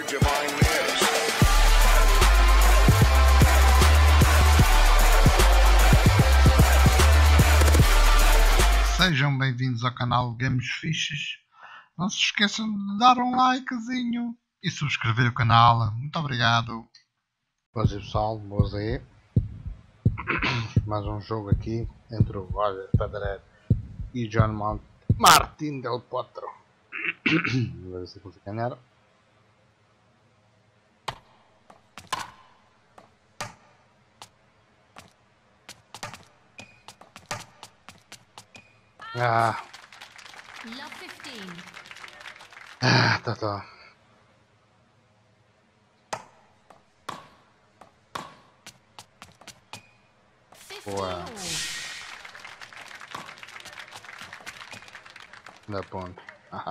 Sejam bem-vindos ao canal Games Fiches. Não se esqueçam de dar um likezinho e subscrever o canal. Muito obrigado. Boas aí pessoal, boas aí. Mais um jogo aqui entre o Roger Federer e John Martin Del Potro. Vamos ver se eu consigo ganhar. Tá. Boa. Da ponte.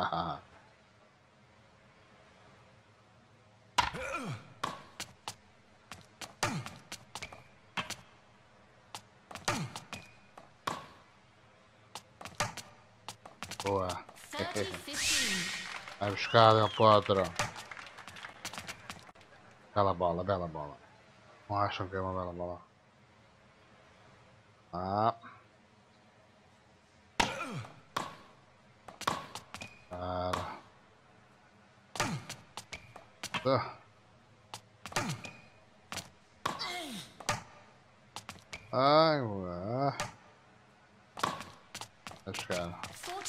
Boa. Vai buscar Del Potro. Bela bola, bela bola. Não acham que é uma bela bola? Ai, ué. Vai buscar.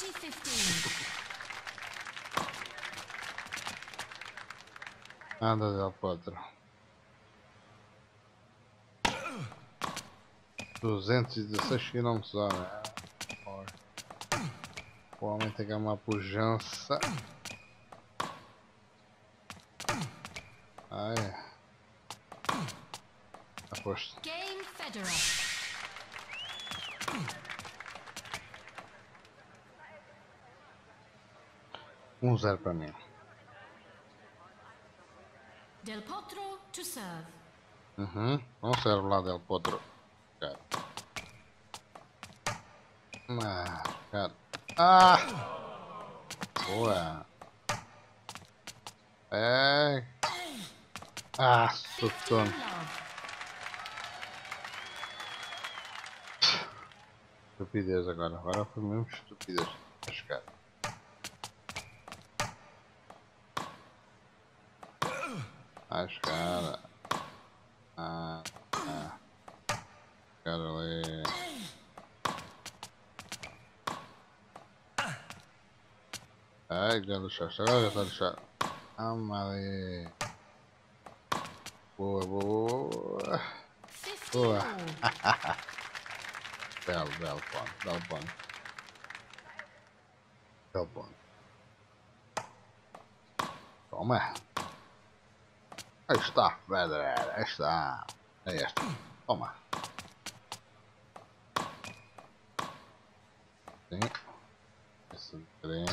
Anda Del Potro. 216 km/h. O homem tem uma pujança. Ai. Aposto. 1-0 para mim. Del Potro to serve. Não serve lá Del Potro. Cara. Boa. Assustou. Estupidez agora. Agora foi mesmo estupidez. Acho que Cara ali. Ai, já deixou. Agora já está deixado. Ali. Boa. Belo ponto. Toma. Aí está, Federer. Aí está. É esta. Toma. Sim. Esse trem.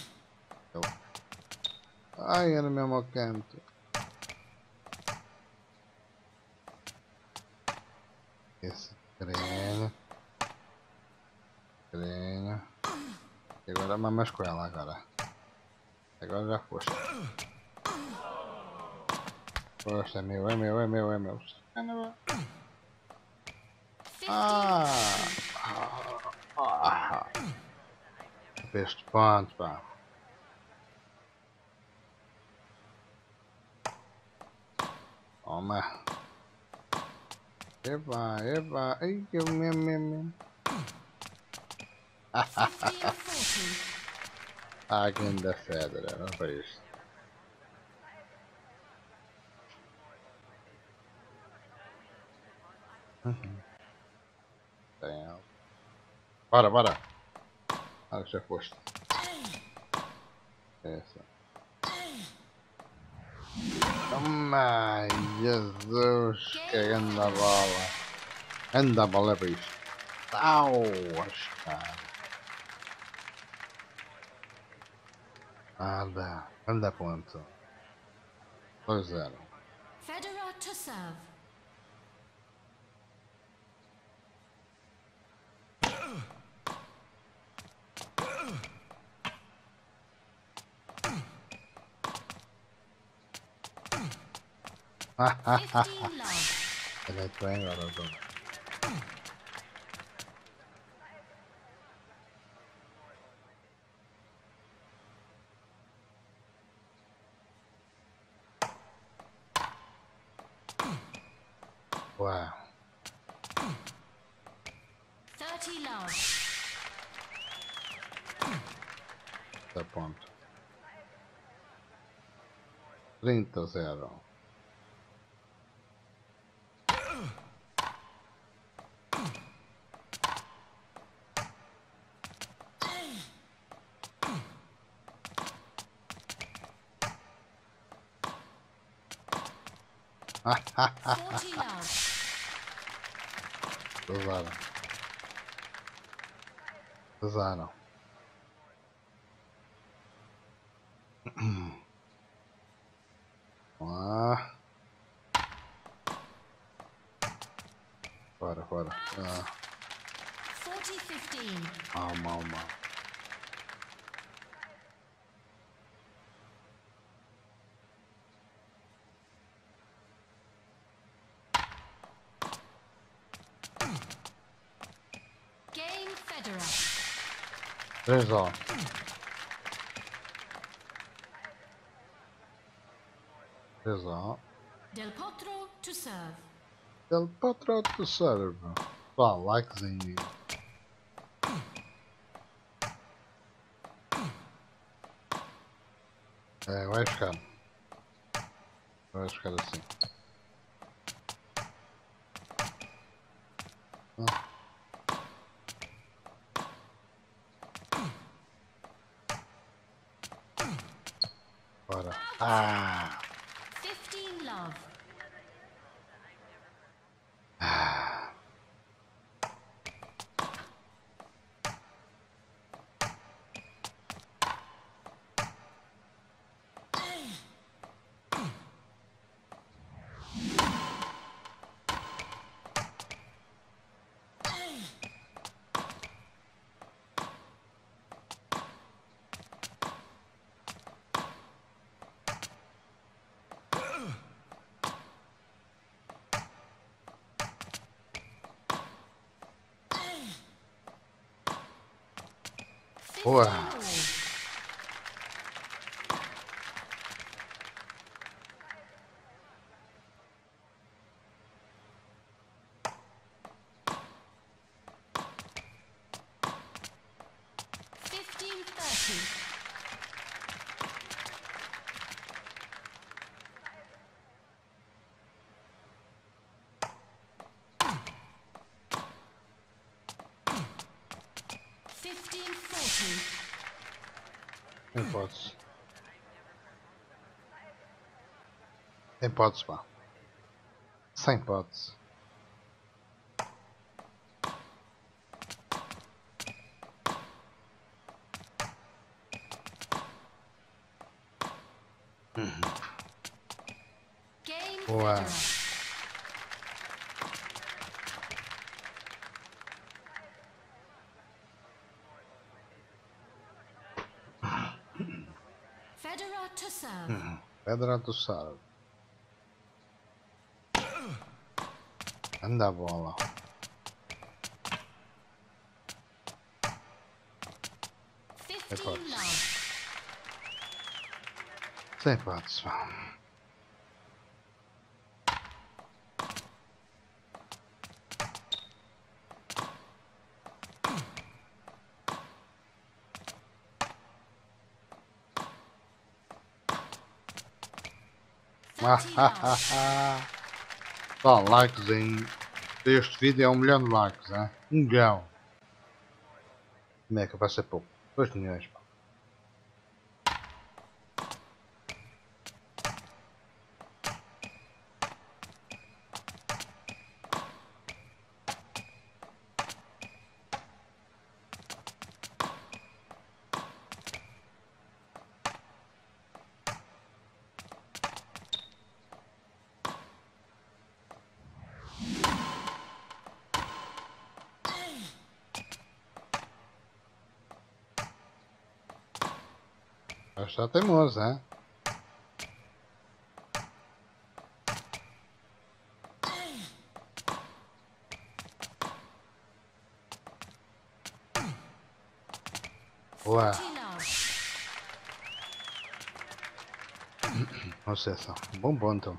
Ai, era mesmo ao canto. Esse trem. E agora mamas com ela agora. Agora já foste. Poxa, é meu. Este ponto, pá. Toma. Eba. Ai, que mesmo. Ganda Federer, olha para isto. Bora. Já foste. Essa. Toma, Jesus, que grande bola. Grande bola para isto. Anda ponto. 2-0. Federer to serve. 15 love. Olha que bem agora, Dona. Uau. 30 love. Tá ponto. 30-0. Ah, 40 love. pesaram. Pesaram. Ah. Fora, fora. Ah. 40-15. Mal, mal, mal. Game Federer. 3-0. Del Potro to serve. Del Potro to serve. Pá, likezinho. É, vai ficar. Vai ficar assim. Ah. Bora. Ah! 15 love. Ah! Boa! 15-30. Sem hipótese. Sem hipótese, pá. Sem hipótese. Game Boa. Federer. Federer to serve. Pedra do Sal. Anda a bola. Sem 15 hipótese. love. Sem hipótese, pá. Ah, 30 love. Pá, likezinho. Este vídeo é 1 milhão de likes, hein? 1 milhão. Como é que vai ser pouco? 2 milhões, pá. Já está teimoso, hein? Boa. 40 love. Nossa, essa. Bom ponto.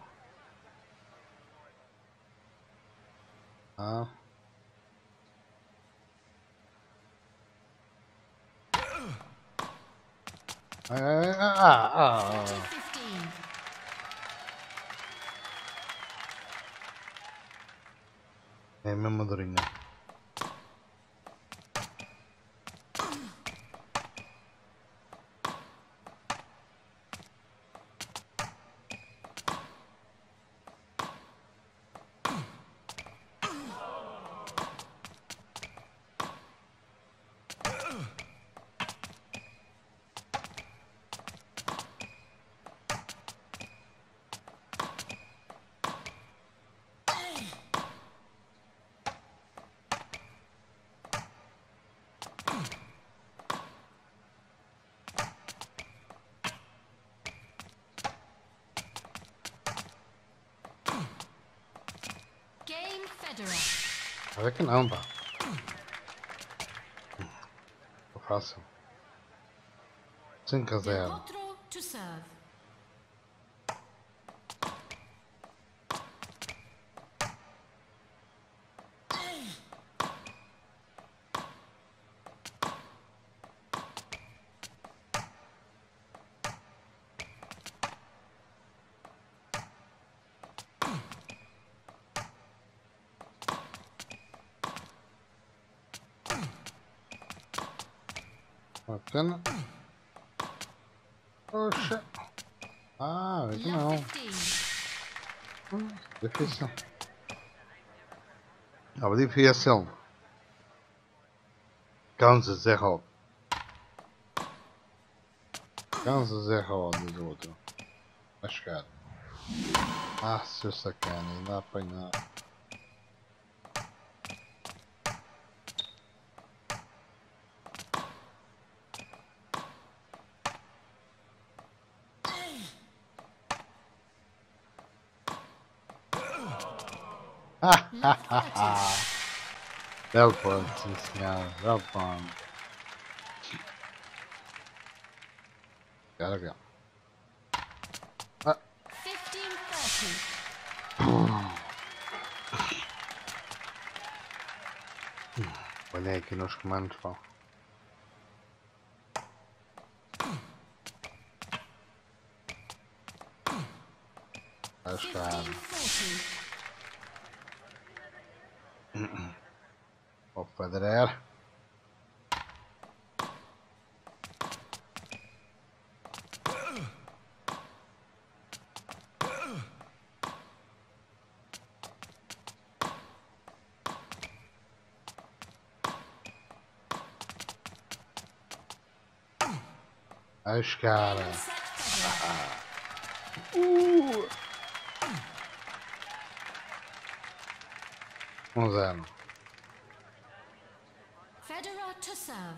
Ah. Ah. 15. É mesmo durinha. Game Federer. Olha que não, pá. Tô fácil. 5 a 0. Del to serve. Bacana. Poxa. Ah, olha que não. Love 15. Difícil. Aber difícil. 15-0. 15-0 diz o outro. Vai chegar. Ah, seu sacana, ainda a apanhar. Love 30. Belo ponto, sim senhor. Belo ponto. Cara. 15-30. Olhei aqui nos comandos, pá. Vai chegar. 15-40. O Federer. Vai chegar. Game set Federer. 1-0. Federer to serve.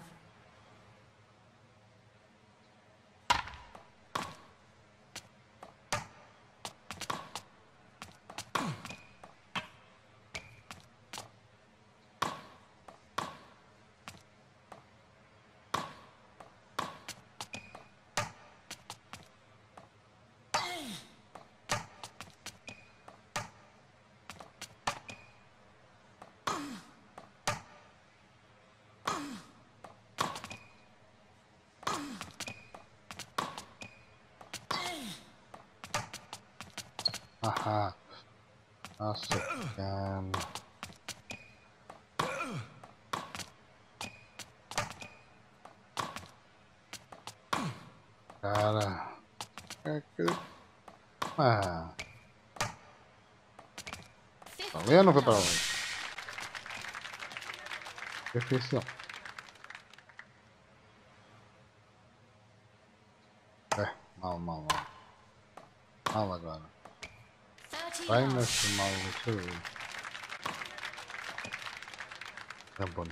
Haha. Nossa, cara. Cara. É que... Ah. Tá vendo, foi pra lá. Difícil. É, mal. Mal agora. 30 Vai love. nesse mal do seu. É bom.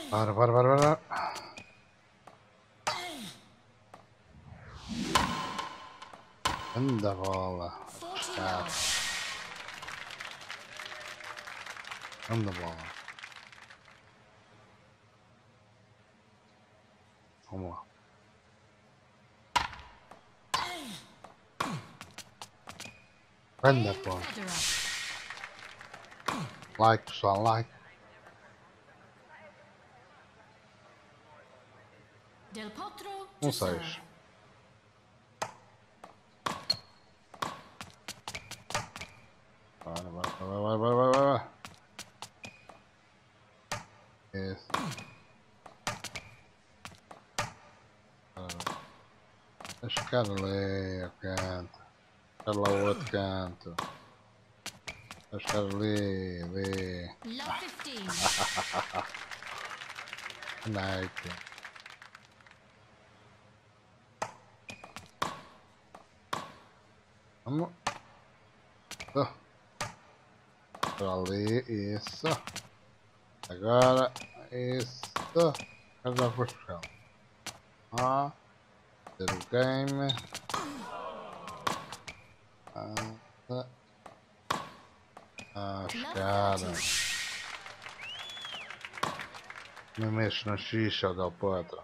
Bora, bora, bora, bora. Anda bola. 40 Cara, yards. anda bola. Vamos lá. Anda Game bola. Federer. Like, pessoal, like. Del Potro to 6. serve. Bora, bora, bora, bora, bora, bora, bora. Isso. Deixa ficar ali ao canto. Deixa lá o outro canto. Deixa ficar ali, ali. Love 15. Nike. Vamos. Para ali, isso. Agora, isso. Agora já vou buscar. Ah, ter o game. Os Love caras. 30. Não mexo na xixa, Del Potro.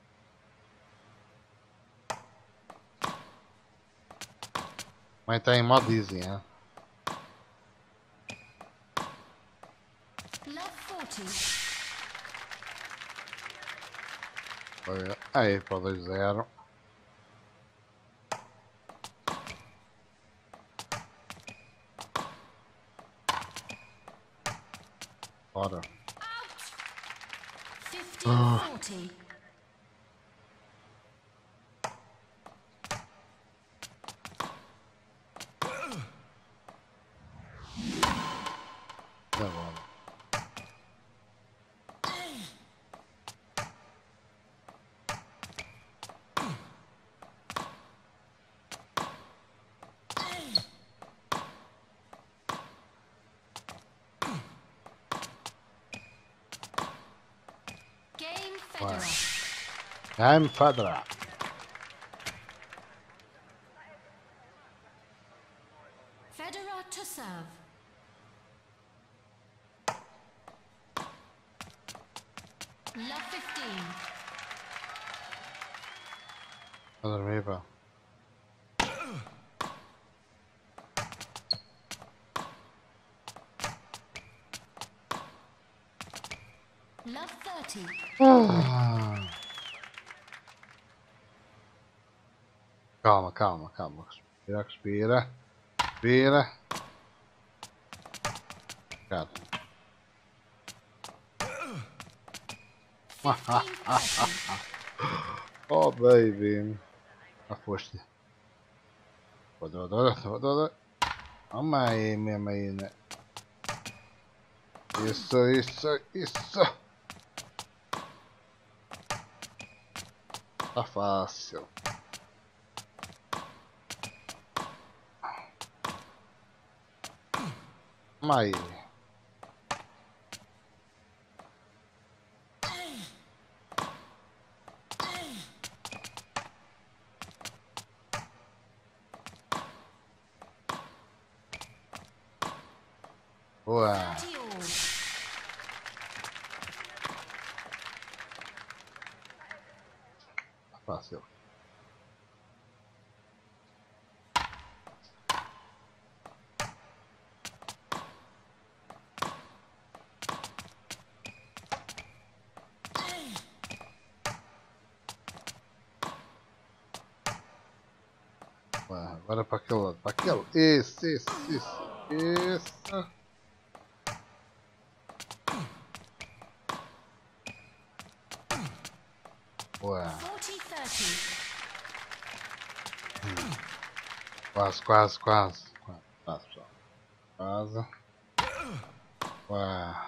Mas tá em modo easy, hein? Love 40. Olha, aí para 2-0. Bora. 50 40. Tá bom. Game Federer. I'm Federer. Federer to serve. Love 15. A dormir, pá. Love 30. Calma, calma, calma. Respira, respira. Respira. Cara. 15 30. Oh, baby. A foste. Toda. Vamos aí, mesmo aí, né? Isso. Tá fácil. Vamos aí. Boa. 30 all. Tá fácil. Agora para aquele lado. Para aquele. Isso. Boa. 40 30. Quase, pessoal. Quase. Ué.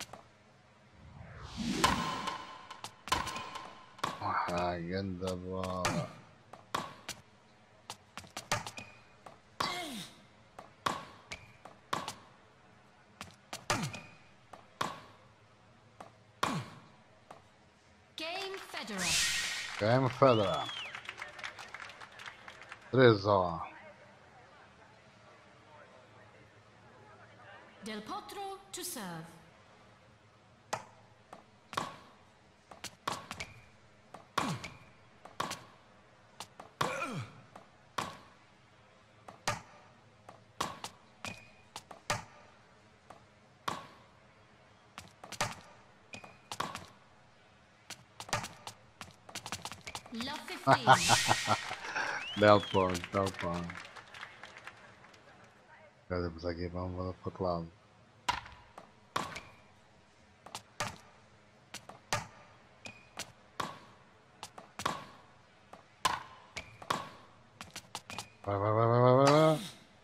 Ai, grande bola. Federer. Game Federer. 3-0. Del Potro to serve. Love 15. Belo ponto, belo ponto. Agora vamos aqui, vamos para o outro lado. Vai, vai, vai, vai, vai, vai.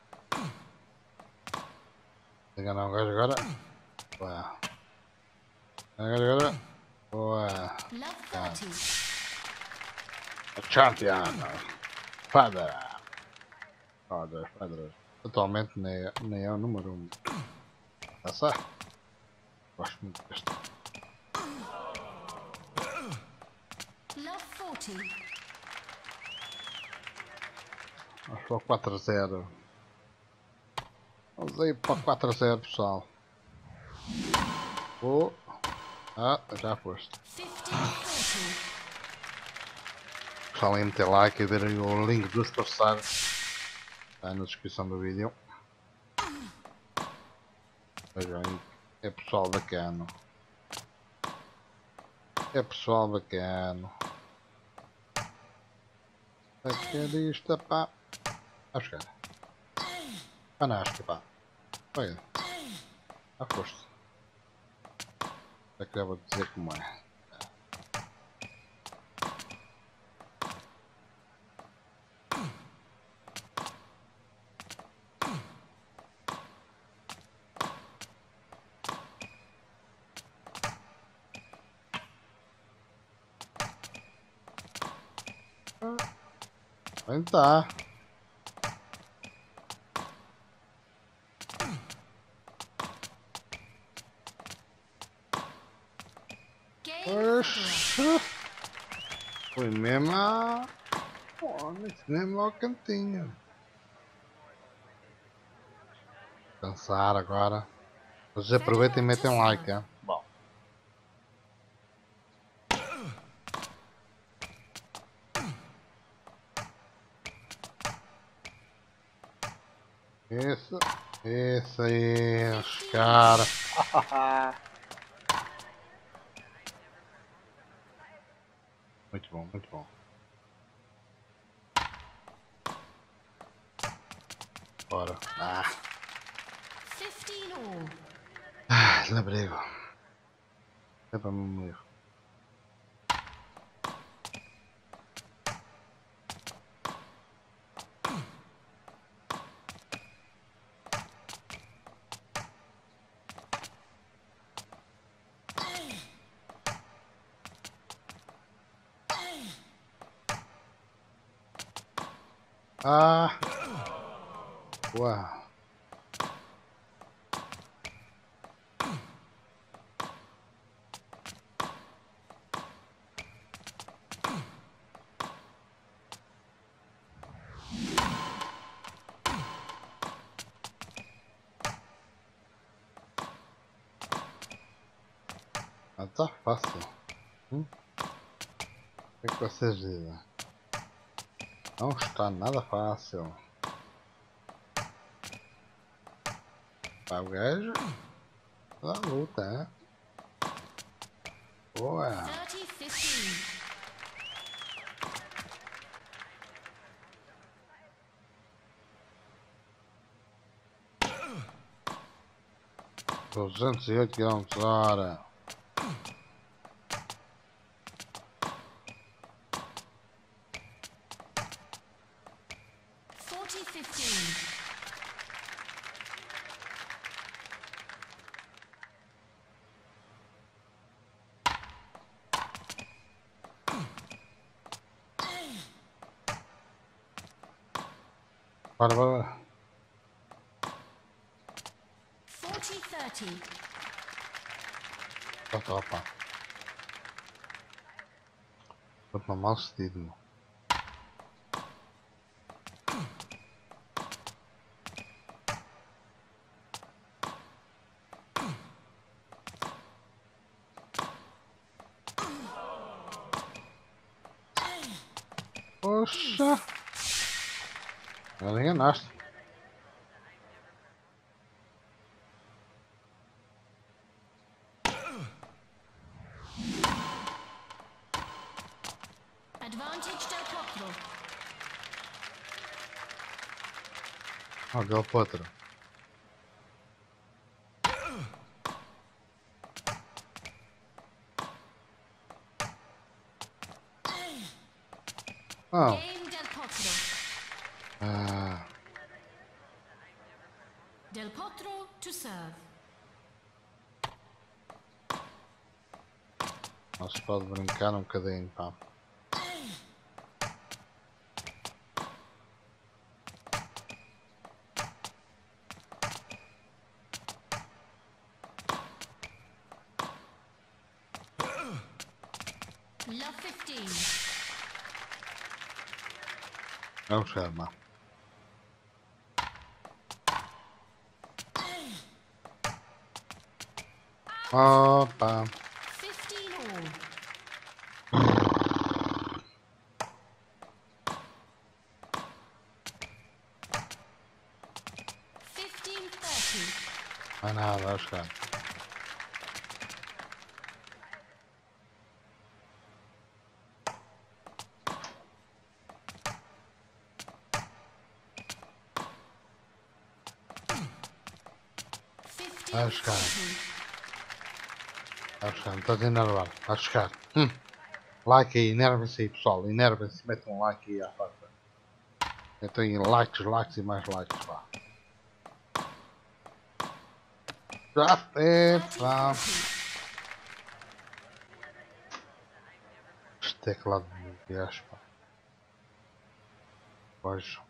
Enganar o gajo agora. Boa. Enganar o gajo agora. Boa. Love 30. Champion. Federer. Federer. Atualmente nem é o número 1. Está certo? Gosto muito deste. Love 40. Vamos para o 4-0. Vamos aí para o 4-0, pessoal. Oh. Ah, já foste. 15-40. Pessoal, aí meter like e ver aí o link dos parceiros. Está na descrição do vídeo. Vejam aí. É pessoal bacana. É pessoal bacana. Bacanista, pá. Acho que é. Panasca, pá. Olha. Já foste. É que já vou dizer como é. Bem tá. Game Federer. Oxa. Foi mesmo a... Pô, mesmo ao cantinho. Cansar agora. Vocês aproveitem e metem um like, hein? Bom. Isso aí, os caras. Muito bom, muito bom. Bora. 15 all. Labrego. É para me morrer. Uau. Tá fácil. O que é que vocês dizem? Não está nada fácil. Para o gajo da luta, né? Boa. 30-15. 208 km/h. Bora, bora. 40-30. Opa. Estou mal cedido, meu. Poxa! Agora enganaste. Advantage Del Potro. Ah, Del Potro. Oh. Game Del Potro. Ah. Del Potro to serve. Não se pode brincar um bocadinho, pá. Love 15. Vamos ver, mano. Opa. 15 all. Não é nada, vai buscar. Vai buscar. Vai buscar, não estás a enervar. Vai buscar. Like aí, enervem-se aí, pessoal. Enervem-se, metam um like aí à farta. Metam aí likes, likes e mais likes, pá. Já é, pá. Este teclado de viagem, pá. Pois.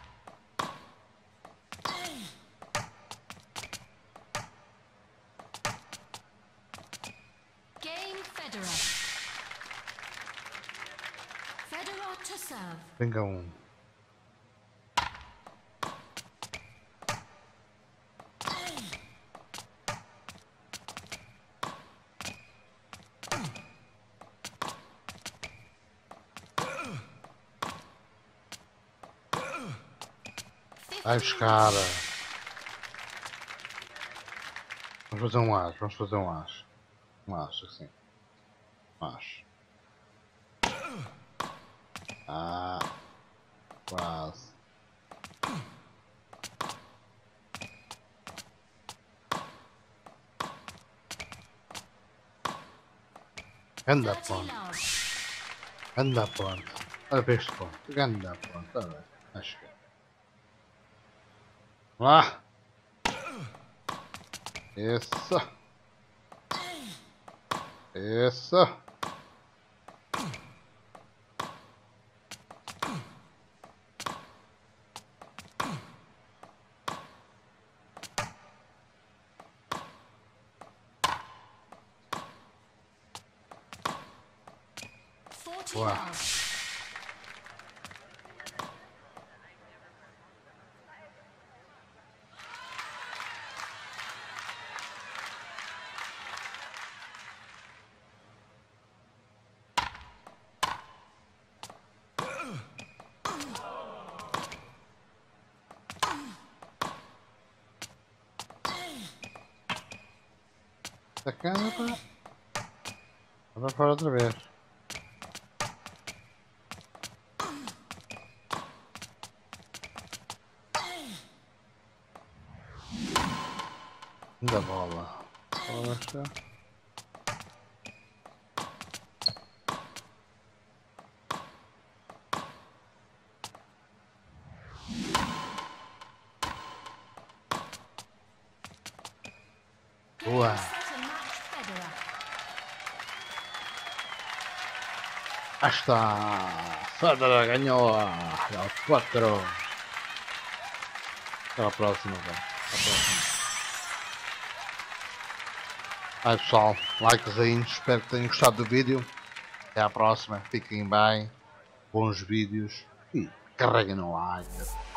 Game Federer. Federer to serve. Venga um. Vai buscar. Vamos fazer um as, vamos fazer um as. Um as, assim. Um as. Ah. Quase. Anda 30 ponto. love. Anda ponto. Olha para este ponto. Anda ponto. Olha. Acho que. Lá. Isso. Isso. Wow. Wow. Sacana para. Vai fora outra vez. Da bola. Poxa. Boa. Aí está. Federer ganhou. Aos 4. Até a próxima, velho. Até a próxima. Aí pessoal, likes aí, espero que tenham gostado do vídeo. Até à próxima, fiquem bem, bons vídeos e carreguem no like.